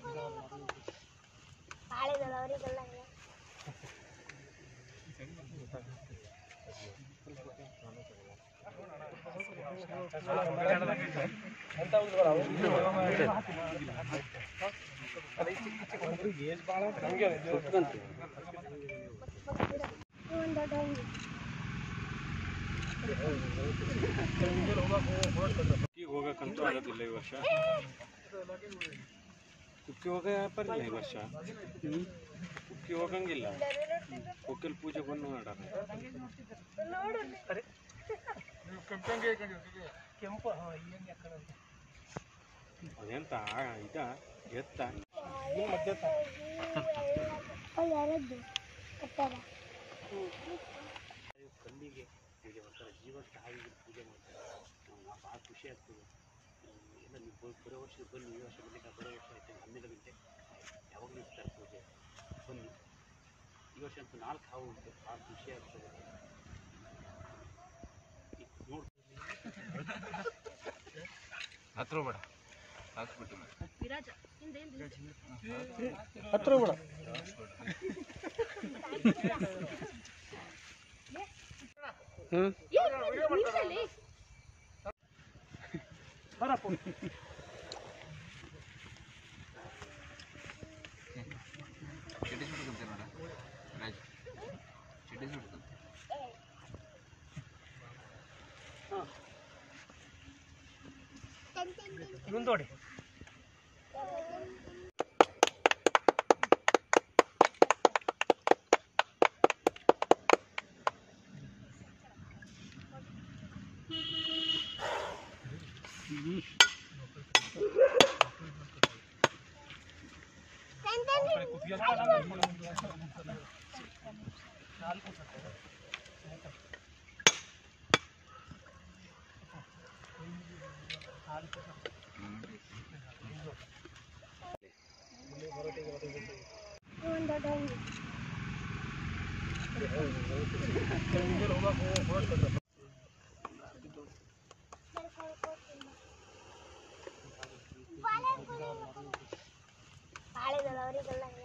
ಕಾಳೆದಲ್ಲ ಅವರಿಗೆಲ್ಲ ಹೋಗಕ್ಕಂತೂ ಆಗೋದಿಲ್ಲ ಈ ವರ್ಷ. ಕುಕ್ಕಿ ಹೋಗ ಬರಲಿಲ್ಲ ಈ ವರ್ಷ. ಕುಕ್ಕಿ ಹೋಗಂಗಿಲ್ಲ. ಕೊಕ್ಕಲ್ ಪೂಜೆ ಬಂದು ನೋಡೋಣ. ಅದೆಂತ ಇದ ಎತ್ತ ಕಲ್ಲಿಗೆ ಪೂಜೆ ಮಾಡ್ತಾರೆ, ಜೀವಂತ ಹಾವಿಗೆ ಪೂಜೆ ಮಾಡ್ತಾರೆ. ಭಾಳ ಖುಷಿ ಆಗ್ತದೆ. ಎಲ್ಲ ನೀವು ಬರೋ ವರ್ಷ ಬನ್ನಿ, ಈ ವರ್ಷ ಬರಲಿಕ್ಕೆ ಬರೋ ವರ್ಷ ಆಯ್ತು 12 ಗಂಟೆ ಯಾವಾಗಲೂ ಇರ್ತಾರೆ ಪೂಜೆ. ಬನ್ನಿ. ಈ ವರ್ಷ ಅಂತೂ 4 ಹಾವು ಉಂಟು. ಭಾಳ ಖುಷಿ ಆಗ್ತದೆ ನೋಡಿ. ಹತ್ರ ಬೇಡ ಹಾಕ್ಬಿಟ್ಟು ಹತ್ರ ಬೇಡ ಬರಪ್ಪ. ಮುಂದೋಡಿ ಕಾಳೆದಲ್ಲ ಅವರಿಗೆಲ್ಲ